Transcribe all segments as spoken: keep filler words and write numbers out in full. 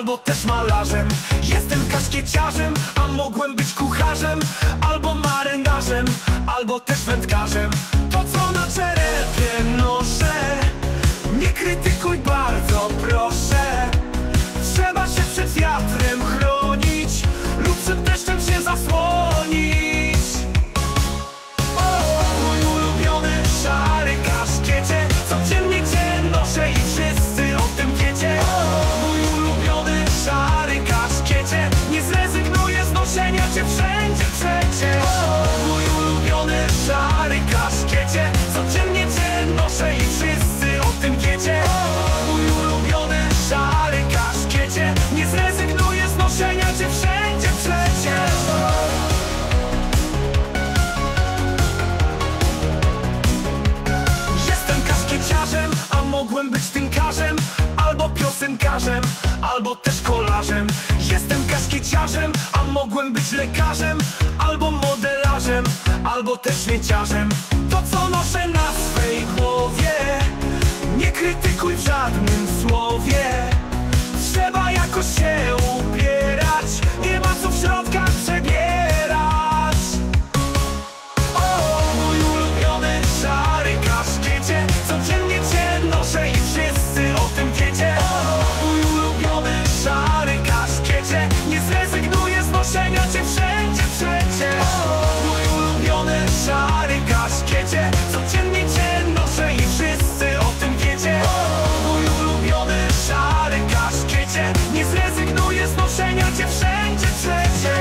albo też malarzem. Jestem kaszkieciarzem, a mogłem być kucharzem, albo marynarzem, albo też wędkarzem. To co na czerepie noszę, nie krytykuj bardzo proszę. Trzeba się przed wiatrem chronić lub przed deszczem się zasłonić. O, mój ulubiony szary kaszkiecie, codziennie cię noszę i wszyscy o tym wiecie. O, mój ulubiony szary kaszkiecie, nie zrezygnuję z noszenia cię wszędzie przecie. O, mój ulubiony szary kaszkiecie, codziennie cię noszę i wszyscy o tym wiecie. O, mój ulubiony szary kaszkiecie, nie zrezygnuję z noszenia cię wszędzie przecie. Jestem kaszkieciarzem, a mogłem być tynkarzem, albo piosenkarzem, albo też kolarzem. Jestem kaszkieciarzem, a mogłem być lekarzem, albo modelarzem, albo też śmieciarzem. To co noszę na swej głowie, nie krytykuj w żadnym słowie. Trzeba jakoś się ubierać, nie ma co w środkach przebierać. O, mój ulubiony szary kaszkiecie, codziennie cię noszę i wszyscy o tym wiecie. O, mój ulubiony szary kaszkiecie, nie zrezygnuję z noszenia cię wszędzie przecie. O, mój ulubiony szary kaszkiecie, codziennie cię noszę i wszyscy o tym wiecie. O, mój ulubiony szary kaszkiecie, nie zrezygnuję z noszenia cię wszędzie przecie.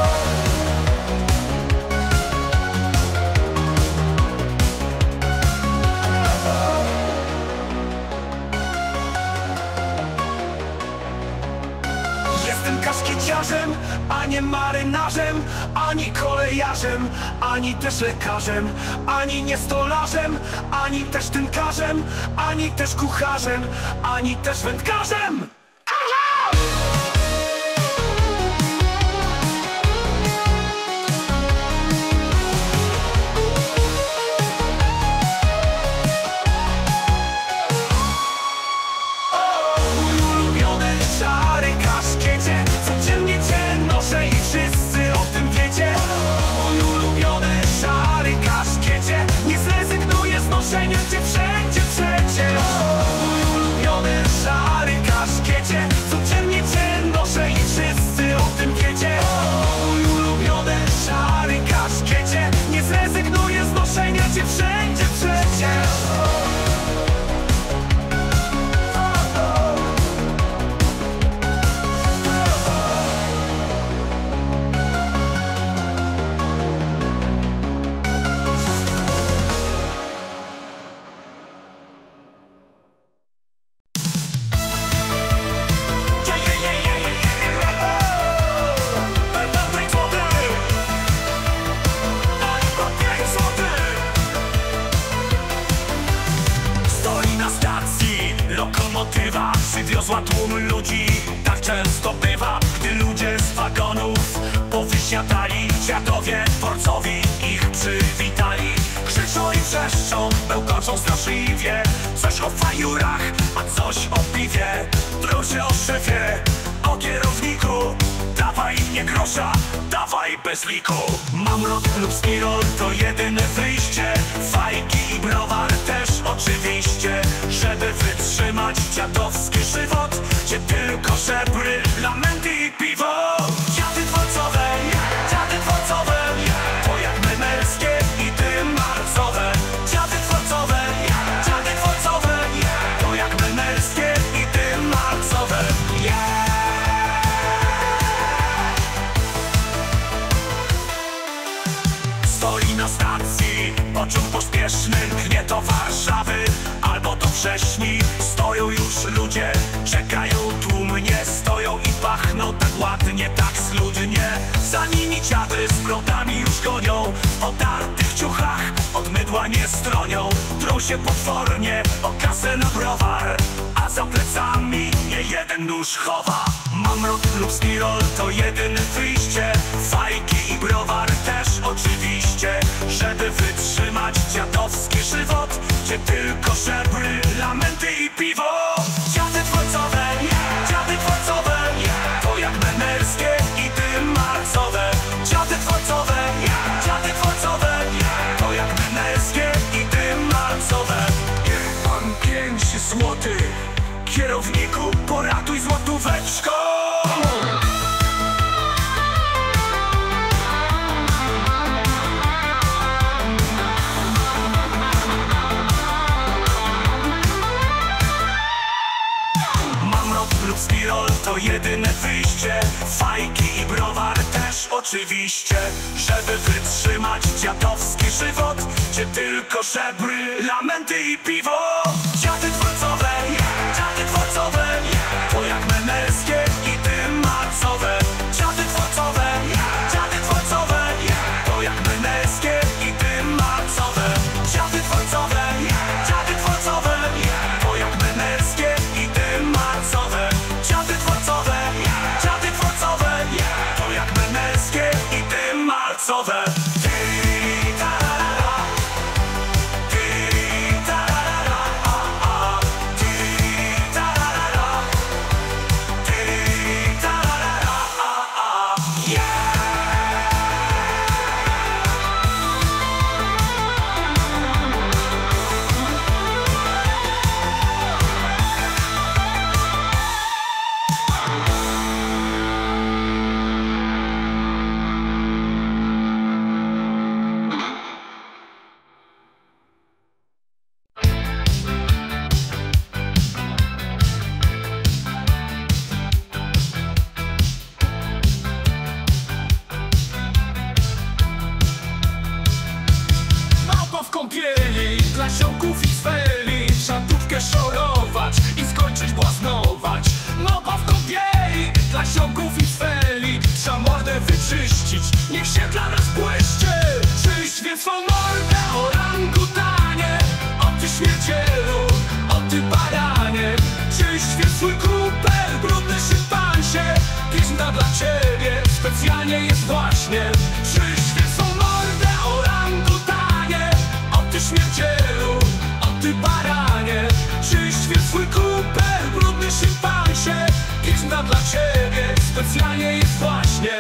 Jestem kaszkieciarzem, a nie marynarzem, ani kolejarzem, ani też lekarzem, ani nie stolarzem, ani też tynkarzem, ani też kucharzem, ani też wędkarzem. Noszenia cię wszędzie przecie. O, mój ulubiony szary kaszkiecie, codziennie cię noszę i wszyscy o tym wiecie. O, mój ulubiony szary kaszkiecie, nie zrezygnuję z noszenia cię wszędzie przecie. Lokomotywa przywiozła tłum ludzi, tak często bywa, gdy ludzie z wagonów powysiadali. Dziadowie dworcowi ich przywitali. Krzyczą i wrzeszczą, bełkoczą straszliwie, coś o fajurach, a coś o piwie. Proszę o szefie, o kierowniku, dawaj nie grosza, dawaj bez liku. Mamrot lub Skirol to jedyne wyjście, fajki i browar też oczywiście. Żeby wytrzymać dziadowski żywot, gdzie tylko żebry, lamenty i piwo. Dziady dworcowe, dziady dworcowe, to jak memerskie i dym marcowe. Dziady dworcowe, dziady dworcowe, to jak memerskie i dym marcowe. Yeah! Stoi na stacji pociąg pospieszny, gnie do Warszawy albo do Wrześni. Stoją już ludzie, czekają tłumnie, stoją i pachną tak ładnie, tak schludnie. Za nimi dziady z brodami już gonią, w otartych ciuchach od mydła nie stronią. Trą się potwornie o kasę na browar, a za plecami nie jeden nóż chowa. Mamrot lub Skirol to jedyne wyjście, fajki i browar też oczywiście. Żeby wytrzymać dziadowski żywot, gdzie tylko żebry, lamenty i piwo. Dziady dworcowe, dziady dworcowe, Pirol to jedyne wyjście, fajki i browar też oczywiście. Żeby wytrzymać dziadowski żywot, gdzie tylko żebry, lamenty i piwo. Dziady dworcowe, dziady dworcowe, to jak menelskie i dymacowe. Dziady dworcowe, dziady dworcowe, to jak menelskie i dymacowe. Dziady dworcowe, dziady dworcowe, to jak menelskie i dymacowe. Dziady dworcowe, dziady dworcowe, to jak menelskie i dymacowe. Dla siołków i sfeli, szatówkę szorować i skończyć błaznować. Małpa w kąpieli, dla siołków i sfeli, trzeba mordę wyczyścić, niech się dla nas błyszczy. Czyść więc swą mordę, orangutanie, o ty śmiercielu, o ty baranie. Czyść więc swój kupel, brudny szympansie, pieśna dla ciebie specjalnie jest właśnie. Czyść więc swą mordę, orangutanie, o ty śmiercielu, o ty baranie. Czyść więc swój kupel, brudny szympansie, pieśna dla ciebie specjalnie jest właśnie.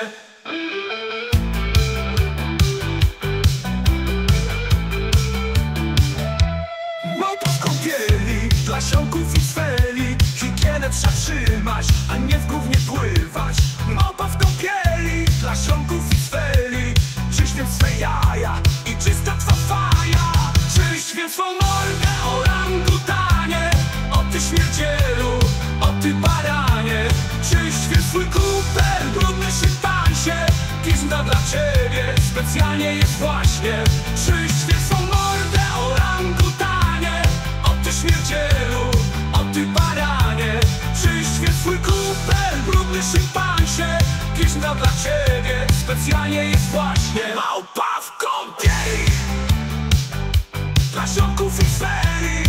Małpa w kąpieli, dla siołków i sfeli, higienę trzeba trzymać, a nie w gównie pływać. Małpa w kąpieli, dla siołków i sfeli, czyść więc swe jaja i czysta twa faja. Czyść więc swą mordę, orangutanie, o ty śmierdzielu, o ty baranie. Czyść więc swój kupel, brudny szympansie, pieśna dla ciebie specjalnie jest właśnie. Czyść więc swą mordę, orangutanie, o ty śmierdzielu, o ty baranie. Czyść więc swój kupel, brudny szympansie, pieśna dla ciebie specjalnie jest właśnie. Małpa w kąpieli, dla siołków i sfeli.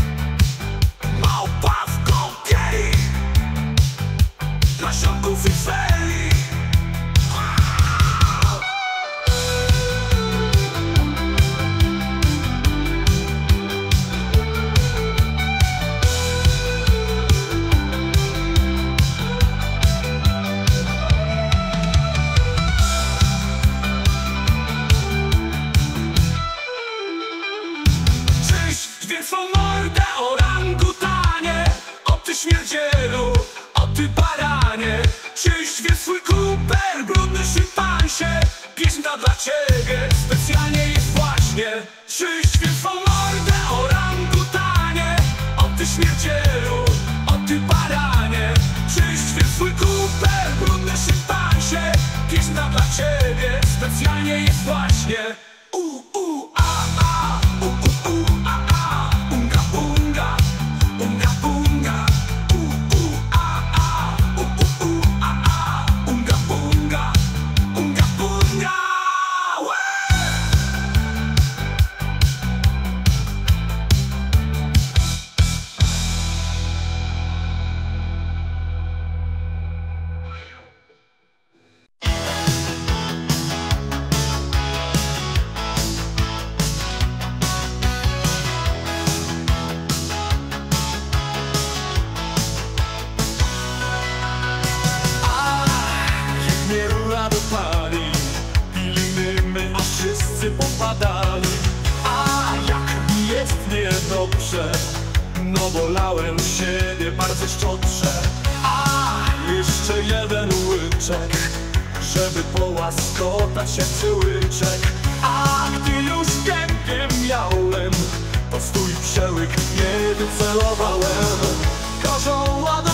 Małpa w kąpieli, dla siołków i sfeli. Więc swą mordę, orangutanie, o ty śmierdzielu, o ty baranie. Czyść więc swój kupel, brudny szympansie, pieśna dla ciebie specjalnie jest właśnie. Czyść więc swą mordę, orangutanie, o ty śmierdzielu, o ty baranie. Czyść więc swój kupel, brudny szympansie, pieśna dla ciebie specjalnie jest właśnie. U, u, a, a, u, u, u, a, a. Unga bunga, unga bunga, u, u, a, a, u, u, u, a, a. Unga bunga, unga bunga, łe! Wszyscy popadali, a jak mi jest niedobrze, no bolałem siebie bardzo szczodrze. A jeszcze jeden łyczek, żeby połaskotać się cyłyczek. A gdy już gębie miałem, to stój przełyk nie wycelowałem. Kozioła do płuc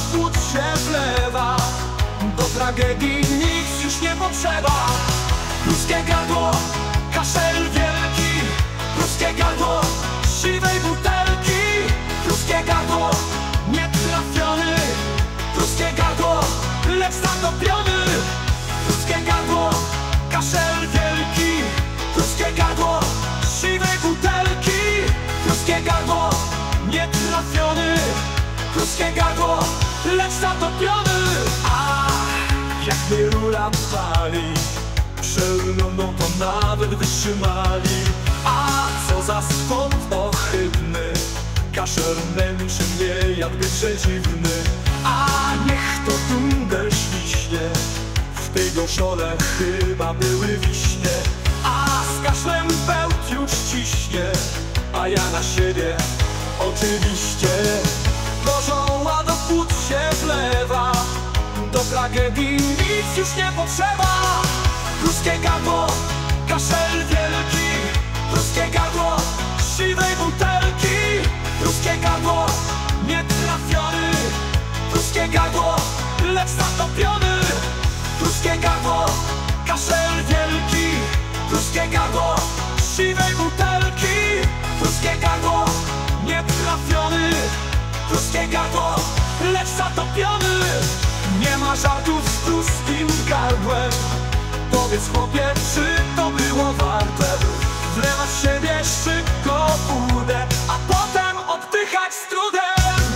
się wlewa. Do tragedii nic już nie potrzeba. Pruskie gardło, kaszel wielki. Pruskie gardło, siwej butelki. Pruskie gardło, nietrafiony. Pruskie gardło, lecz zatopiony. Pruskie gardło, kaszel wielki. Pruskie gardło, siwej butelki. Pruskie gardło, nietrafiony. Pruskie gardło, lecz zatopiony. A jak mnie rura pali, przelną to nawet wytrzymali. A co za skąd ohydny, kaszel męczy mnie jakby przedziwny. A niech to dundel świśnie, w tej gorzole chyba były wiśnie. A z kaszlem bełt już ciśnie, a ja na siebie oczywiście. Gorzoła do płuc się wlewa, do tragedii nic już nie potrzeba. Pruskie gardło, kaszel wielki. Pruskie gardło, siwej butelki. Pruskie gardło, nietrafiony. Pruskie gardło, lecz zatopiony. Pruskie gardło, kaszel wielki. Pruskie gardło, siwej butelki. Pruskie gardło, nietrafiony. Pruskie gardło, lecz zatopiony. Nie ma żartów z pruskim gardłem. Powiedz chłopie, czy to było warte? Wlewać w siebie szybko wódę, a potem oddychać z trudem.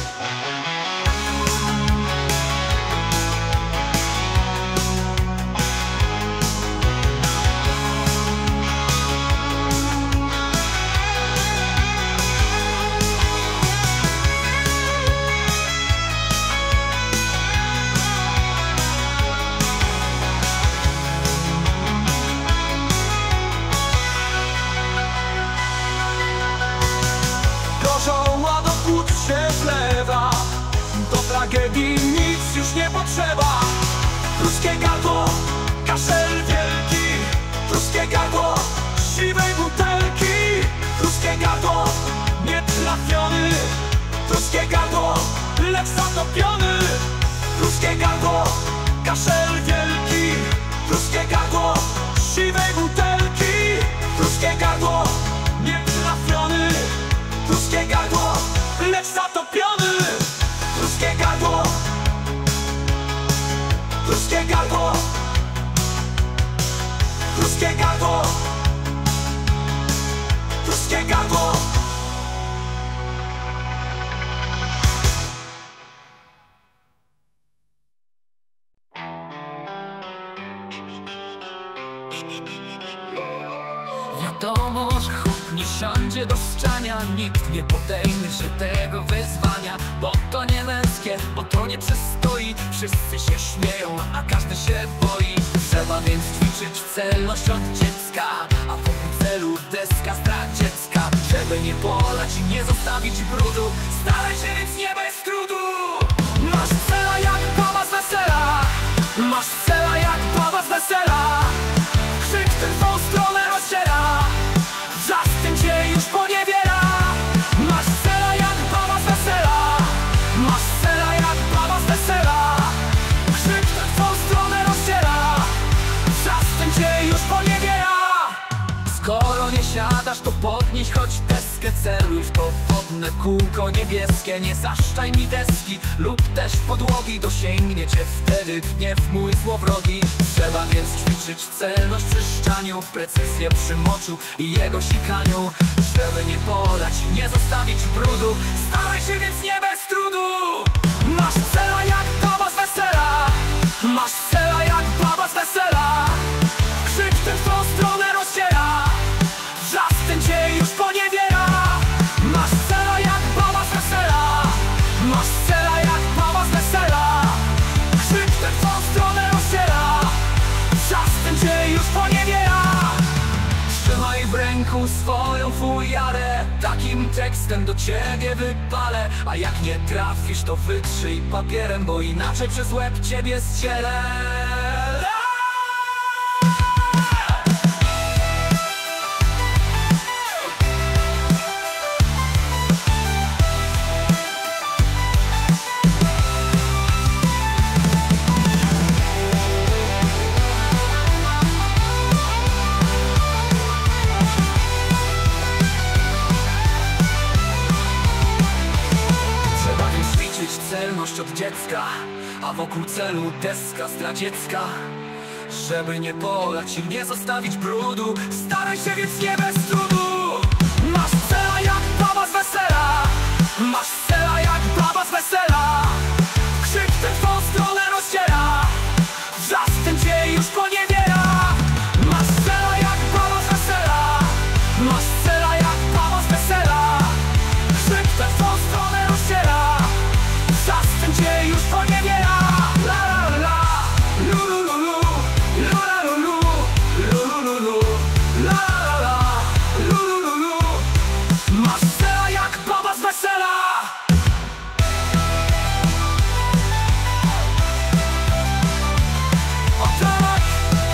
Gorzoła do płuc się wlewa, do tragedii nic już nie potrzeba. Pruskie gardło, kaszel wielki. Pruskie gardło, siwej butelki. Pruskie gardło, nietrafiony. Pruskie gardło, lecz zatopiony. Pruskie gardło, kaszel wielki. Pruskie gardło, siwej butelki. Pruskie gardło, nietrafiony. Pruskie gardło, lecz zatopiony. Pruskie gardło, pruskie gardło. Pruskie gardło, pruskie gardło. Wiadomo, że chłop nie siądzie do szczania. Nikt nie podejmie się tego wyzwania, bo to nie męskie, bo to nie przystoi. Wszyscy się śmieją, a każdy się boi. Trzeba więc ćwiczyć celność od dziecka, a wokół celu deska zdradziecka. Żeby nie polać i nie zostawić brudu, staraj się więc nie bez trudu. Masz cela jak baba z wesela. Masz cela jak baba z wesela. Krzyk ten tą stronę rozdziela, wrzask cię już poniewiera. Masz cela jak baba z wesela. Masz cela jak baba z wesela. Krzyk ten tą stronę rozdziela, wrzask cię już poniewiera. Skoro nie siadasz, to podnieś choć deskę. Celuj w to wodne kółko niebieskie. Nie zaszczaj mi deski lub też podłogi. Dosięgnie cię wtedy gniew mój złowrogi. Trzeba więc ćwiczyć celność przy szczaniu, precyzję przy moczu i jego sikaniu. Żeby nie polać i nie zostawić brudu, staraj się więc nie bez trudu. Masz cela jak baba z wesela. Masz cela jak baba z wesela. Krzyk ten w tą stronę rozdziela, wrzask ten cię już poniewiera. Masz cela jak baba z wesela. Masz cela jak baba z wesela. Krzyk ten w tą stronę rozdziela, wrzask ten cię już poniewiera. Trzymaj w ręku swoją fujarę, takim tekstem do ciebie wypalę. A jak nie trafisz, to wytrzyj papierem, bo inaczej przez łeb ciebie zcielę. dziecka, a wokół celu deska zdradziecka. Żeby nie polać i nie zostawić brudu, staraj się więc nie bez trudu. Masz cela jak baba z wesela, masz cela jak baba z wesela. Krzyk ten twą stronę rozdziela, wrzask ten cię już poniewiera. Masz cela jak baba z wesela, masz cela jak baba z wesela. Krzyk ten twą stronę rozdziela, wrzask ten cię już poniewiera. La la la, lu lu lu lu, lu la lu lu, lu lu lu lu, la la la, lu lu lu lu. Masz cela jak baba z wesela. O tak!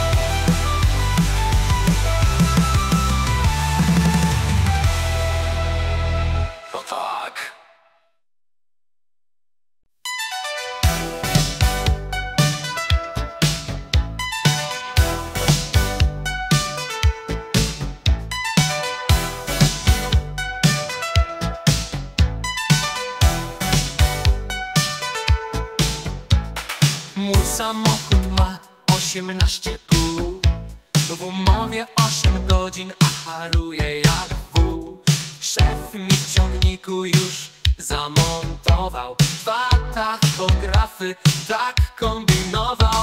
O tak! Mój samochód ma osiemnaście kół, w umowie osiem godzin, a haruje jak wół. Szef mi w ciągniku już zamontował dwa tachografy, tak kombinował.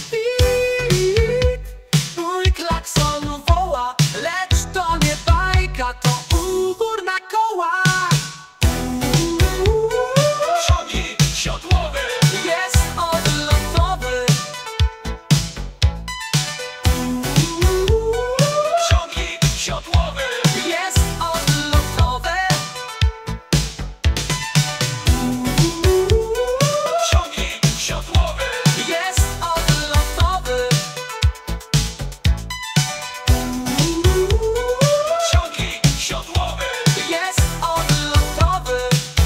Mój klakson woła, lecz to nie bajka, to ubór na koła. Ciągnik siodłowy jest odlotowy. Ciągnik siodłowy jest odlotowy. Ciągnik siodłowy jest odlotowy. Ciągnik siodłowy jest odlotowy.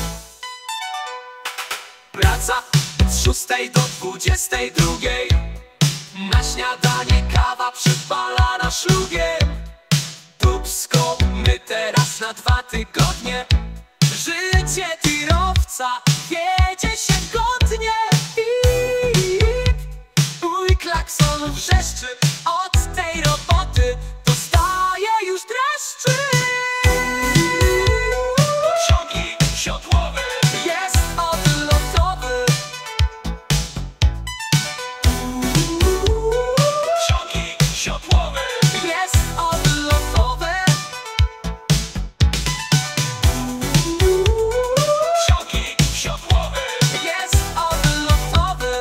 Praca z szóstej do dwudziestej drugiej. Na śniadanie kawa przypalana szlugiem. Dupsko myte raz na dwa tygodnie. Życie tirowca wiedzie się godnie. I mój klakson wrzeszczy, od tej roboty dostaje już dreszczy. Ciągnik siodłowy jest odlotowy. Ciągnik siodłowy jest odlotowy. Ciągnik siodłowy jest odlotowy.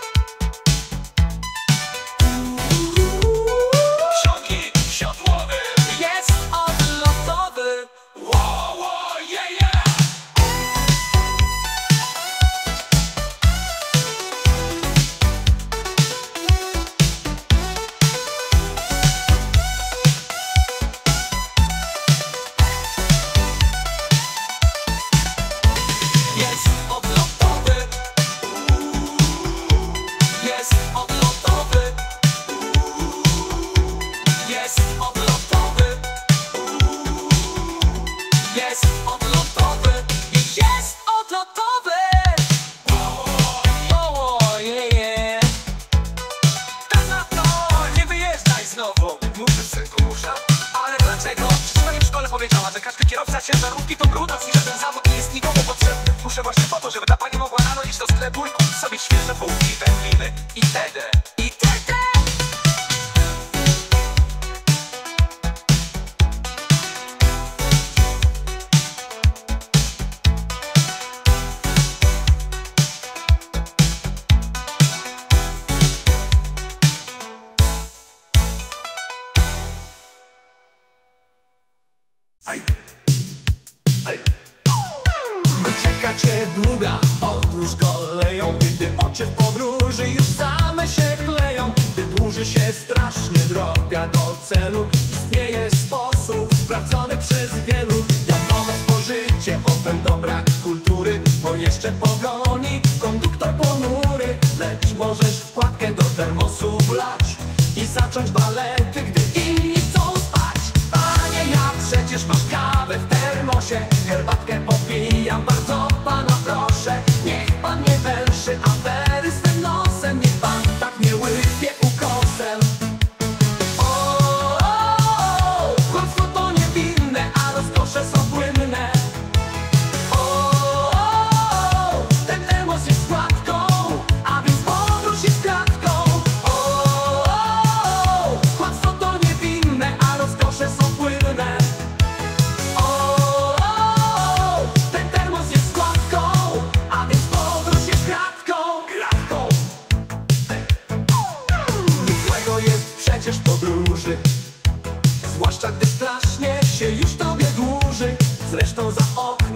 Ciągnik siodłowy jest odlotowy. Wo, wo, je, je. Jest odlotowy. Jest odlotowy. Jest odlotowy. Jest odlotowy. Jest odlotowy. O, je, je. Tak na to, nie wyjeżdżaj znowu. Muszę, synku, muszę. Ale dlaczego? Przecież w szkole powiedziała, że każdy kierowca ciężarówki to brudas i że ten zawód nie jest nikomu potrzebny. Muszę właśnie po to, żeby ta pani mogła rano iść do sklepu i kupić sobie świeże bułki, wędliny i tedy. I tedy. Aj. Aj. Czeka cię długa podróż koleją, gdy oczy w podróży już same się kleją. Gdy dłuży się strasznie droga do celu, istnieje sposób sprawdzony przez wielu. Wiadomo, spożycie, potem dobra kultury, bo jeszcze pogoni konduktor ponury. Lecz możesz wkładkę do termosu wlać i zacząć balety, gdy inni chcą spać. Panie, ja przecież masz kawę w termosie, herbatkę popijam, bardzo pana proszę. Niech pan nie węszy,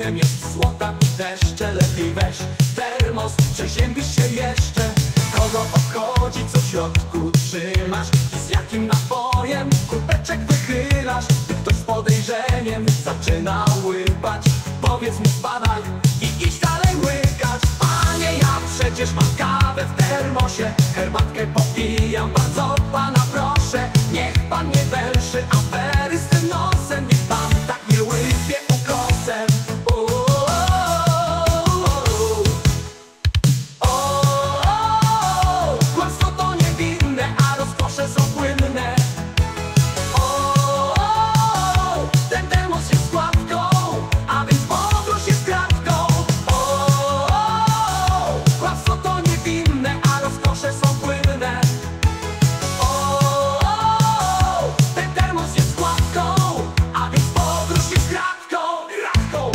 Winem jest złota i deszcze. Lepiej weź termos, przeziębisz się jeszcze. Kogo obchodzi, co w środku trzymasz i z jakim napojem kubeczek wychylasz. Gdy ktoś z podejrzeniem zaczyna łypać, powiedz mu spadaj i idź dalej łykać. Panie, ja przecież mam kawę w termosie, herbatkę popijam, bardzo pana proszę. Niech pan nie węszy afery z tym nosem, niech pan tak nie łypie ukosem. Kłamstwo to niewinne, a rozkosze są płynne. Ten termos jest składką, a więc podróż jest kratką. Kłamstwo to niewinne, a rozkosze są płynne. Ten termos jest składką, a więc podróż jest kratką. Kratką.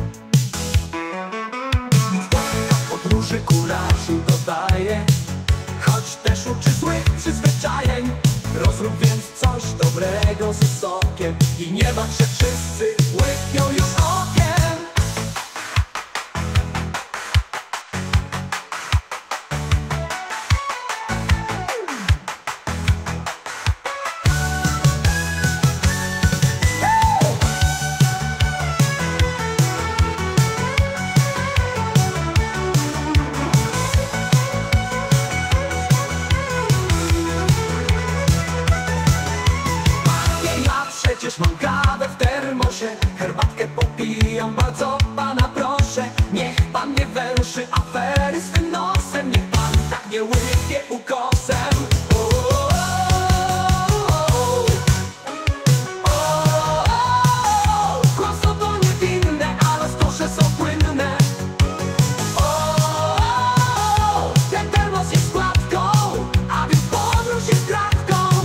Podróży kurażu dodaje, choć też uczy złych przyzwyczajeń. Rozrób więc coś dobrego ze sokiem i nie bać się, wszyscy łypią już okiem. Przecież mam kawę w termosie, herbatkę popijam, bardzo pana proszę. Niech pan nie węszy afery z tym nosem, niech pan tak nie łypie ukosem. Kłamstwo to niewinne, a rozkosze są płynne. Ten termos jest składką, a więc podróż jest kratką.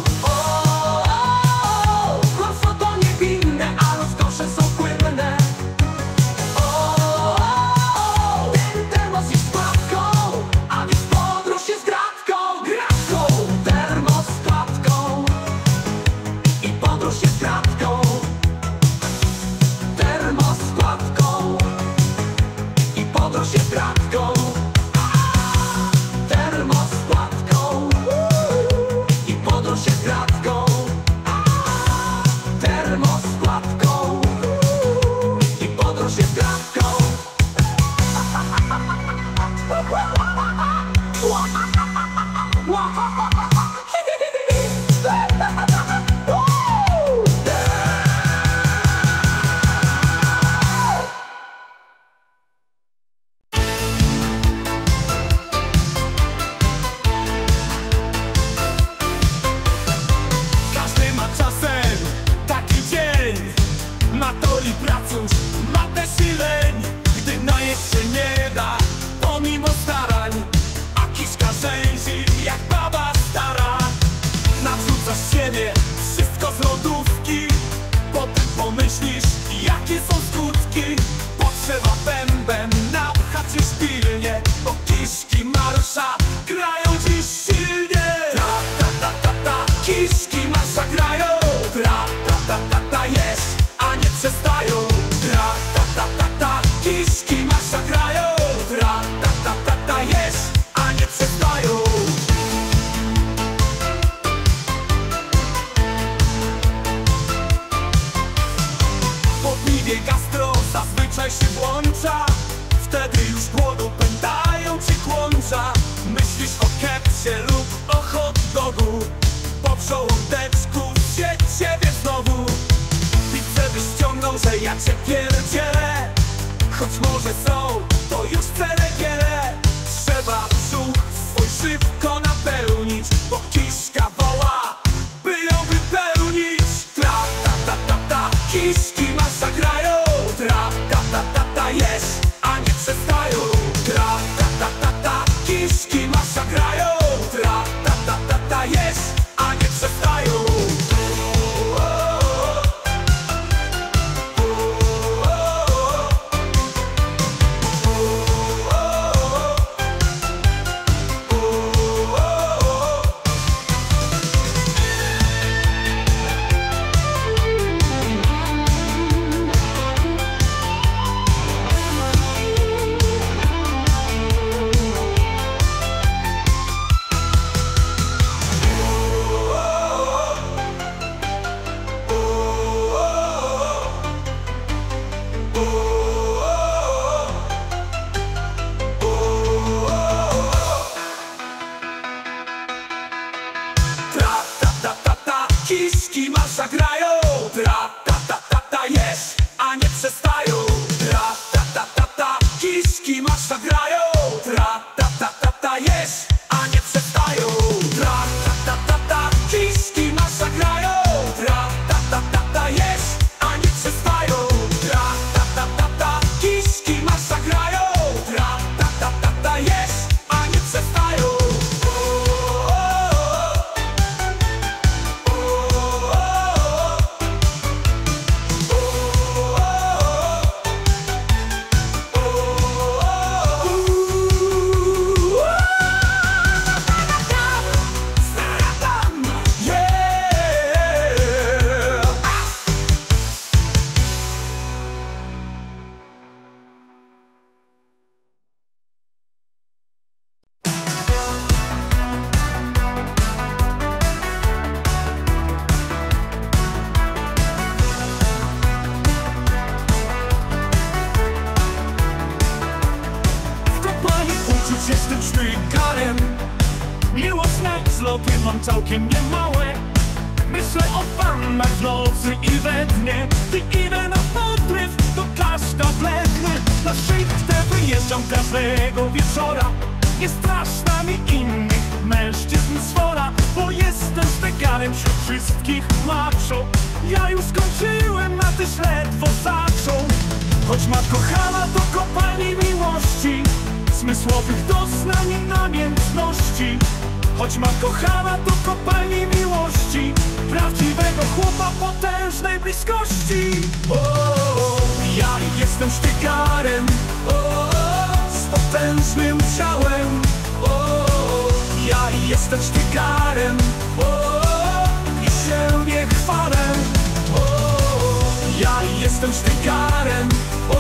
Wszystko z lodówki, potem pomyślisz, jakie są skutki. Potrzeba bęben napchać już pilnie, bo kiszki marsza grają dziś silnie. Tra ta ta ta ta, kiszki marsza grają. Tra ta ta ta ta, jest, a nie przestają. Tra ta ta ta ta, kiszki marsza grają. Tra ta ta ta ta, jest, a nie przestają. Gastro zazwyczaj się włącza, wtedy już głodu pętają ci kłącza. Myślisz o kepsie lub o hot dogu, po żołądeczku się ciebie znowu. Pizzę byś ściągnął, że ja cię pierdzielę, choć może są to już ceregiele. Trzeba brzuch swój szybko napełnić, bo kiszka woła, by ją wypełnić. Tra ta ta ta ta, kiszki marsza grają. Tra ta ta ta ta, jest, a nie przestają. Tra ta ta ta ta, kiszki marsza grają. Tra ta ta ta ta, jest, a nie przestają. kiszki marsza grają. Tra ta ta ta ta jest, a nie przestają. Tra ta ta ta ta, kiszki marsza grają. Tra ta ta ta ta jest, a nie przestają. Tra ta ta ta ta, kiszki marsza grają. Tra ta ta ta ta jest, a nie przestają. Tra ta ta ta ta, kiszki marsza grają. Tra ta ta ta ta jest, a nie przestają. Jestem sztygarem. Miłosne zloty mam całkiem niemałe. Myślę o pannach w nocy i we dnie. Gdy idę na podryw, to każda wleknę. Na szychtę wyjeżdżam każdego wieczora. Nie straszna mi innych mężczyzn swora, bo jestem sztygarem wśród wszystkich macho. Ja już skończyłem, a tyś ledwo zaczął. Choć ma kochana do kopalni miłości, zmysłowych doznań i namiętności. Choć ma kochana do kopalni miłości, prawdziwego chłopa potężnej bliskości. O, ja jestem sztygarem, o, z potężnym ciałem. O, ja jestem sztygarem, o, i się nie chwalę. O, ja jestem sztygarem, o,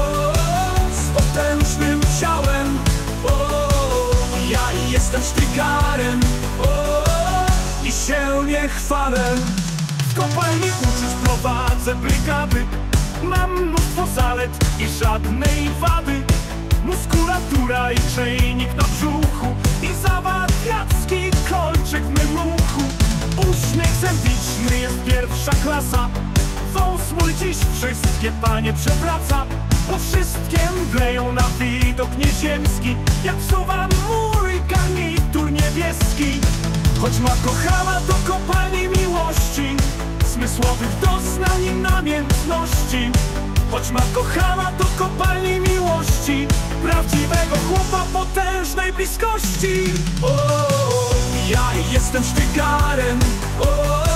z potężnym ciałem. O, ja jestem sztygarem, o, i się nie chwalę. W kopalni uczuć prowadzę brygady. Mam mnóstwo zalet i żadnej wady. Muskulatura i czajnik na brzuchu, i zawadiacki kolczyk w mym uchu. Uśmiech zębiczny jest pierwsza klasa. Wąs mój dziś wszystkie panie przewraca, bo wszystkie mdleją na widok nieziemski, jak suwa mój garnitur niebieski. Choć ma kochana do kopalni miłości, zmysłowych doznań i namiętności. Choć ma kochana do kopalni miłości, prawdziwego chłopa potężnej bliskości. O, ja jestem sztygarem, o,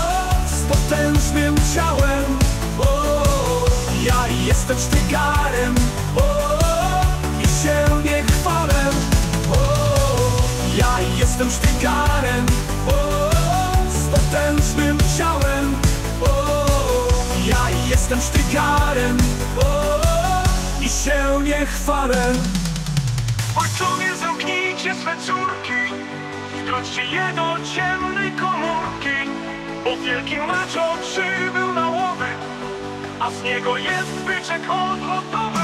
z potężnym ciałem. O, ja jestem sztygarem, o, i się nie chwalę. O, ja jestem sztygarem, o, z potężnym ciałem. O, ja jestem sztygarem, o, i się nie chwalę. Ojcowie, zamknijcie swe córki, wkroczcie je do ciemnej komórki, bo wielki macho przybył na łowy, a z niego jest byczek odlotowy.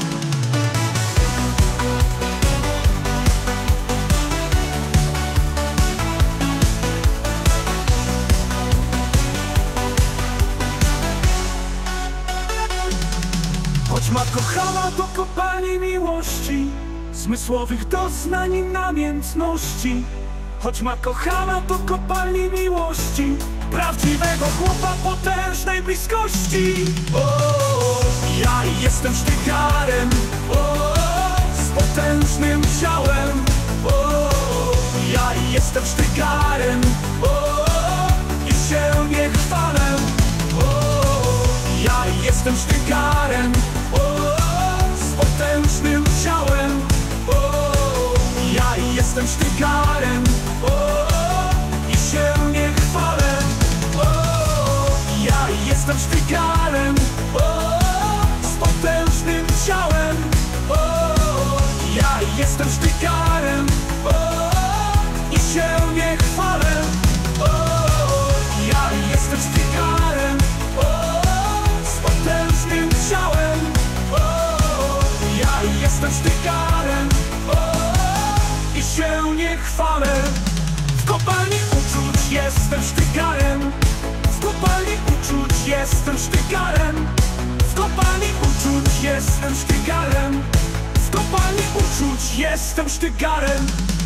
Choć ma kochana do kopalni miłości, zmysłowych doznań i namiętności. Choć ma kochana do kopalni miłości, prawdziwego chłopa potężnej bliskości. O, ja jestem sztygarem, o, z potężnym ciałem. O, ja jestem sztygarem, o, i się nie chwalę. O, ja jestem sztygarem, o, z potężnym ciałem. O, ja jestem sztygarem, o, i się nie chwalę. O, ja jestem sztygarem, o, z potężnym ciałem. O, ja jestem sztygarem, o, i się nie chwalę. O, ja jestem sztygarem, o, z potężnym ciałem. O, ja jestem sztygarem, o, i się nie chwalę. W kopalni uczuć jestem sztygarem. W sztygarem. W kopalni uczuć jestem sztygarem. W kopalni uczuć jestem sztygarem.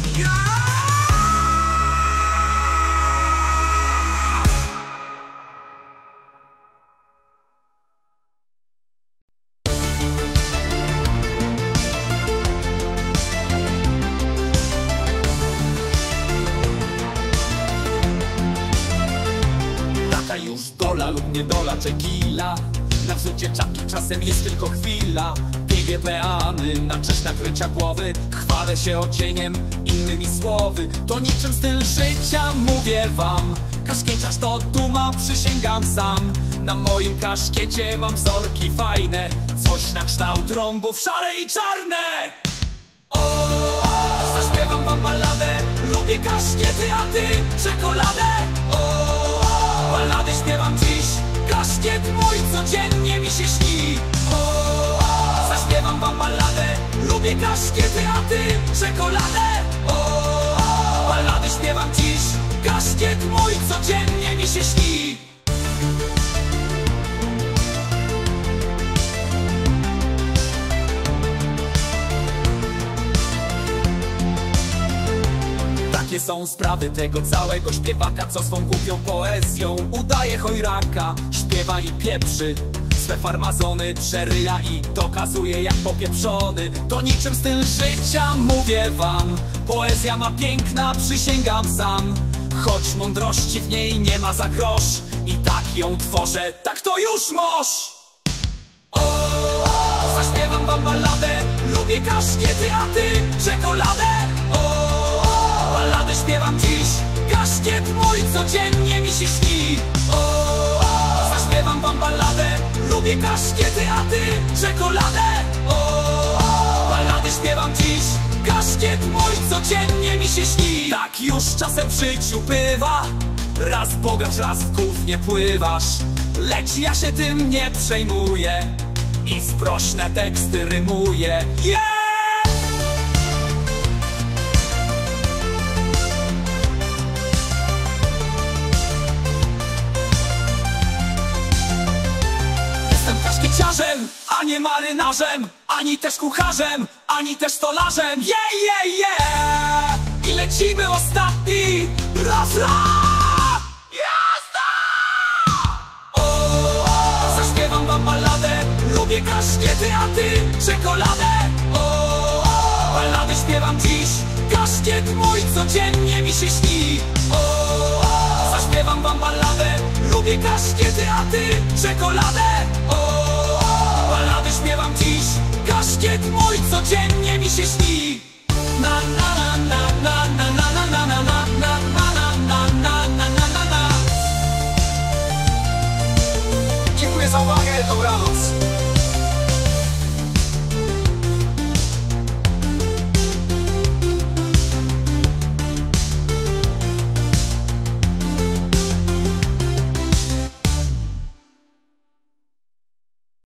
Taka już dola lub niedola tequila. Na wrzucie czapki czasem jest tylko chwila. Piję peany na cześć nakrycia głowy. Chwalę się odzieniem, innymi słowy. To niczym styl życia, mówię wam. Kaszkieciarz to duma, przysięgam sam. Na moim kaszkiecie mam wzorki fajne. Coś na kształt rąbów, szare i czarne. O, zaśpiewam wam balladę. Lubię kaszkiety, a ty czekoladę. O, ballady śpiewam dziś. Kaszkiet mój codziennie mi się śni. O, zaśpiewam wam balladę. Lubię kaszkiety, a ty czekoladę. O, ballady śpiewam dziś. Kaszkiet mój codziennie mi się śni. Takie są sprawy tego całego śpiewaka, co swą głupią poezją udaje chojraka. Śpiewa i pieprzy swe farmazony, przeryja i dokazuje jak popieprzony. To niczym styl życia, mówię wam. Poezja ma piękna, przysięgam sam. Choć mądrości w niej nie ma za grosz, i tak ją tworzę, tak to już moż. O, zaśpiewam wam balladę. Lubię kaszkiety, a ty czekoladę. O, ballady śpiewam dziś. Kaszkiet mój codziennie mi się śni. O, zaśpiewam wam balladę. Lubię kaszkiety, a ty czekoladę. O, ballady śpiewam dziś. Kaszkiet mój codziennie mi się śni. Tak już czasem w życiu bywa. Raz bogacz, raz w gównie pływasz. Lecz ja się tym nie przejmuję i sprośne teksty rymuję. Yeah! Jestem kaszkieciarzem, a nie marynarzem, ani też kucharzem, ani też stolarzem. Yeah, yeah, yeah! I lecimy ostatni raz, raz! Jazda! O, zaśpiewam wam balladę. Lubię kaszkiety, a ty czekoladę. O, ballady śpiewam dziś. Kaszkiet mój codziennie mi się śni. O, zaśpiewam wam balladę. Lubię kaszkiety, a ty czekoladę. O, ballady śpiewam dziś. Kaszkiet mój codziennie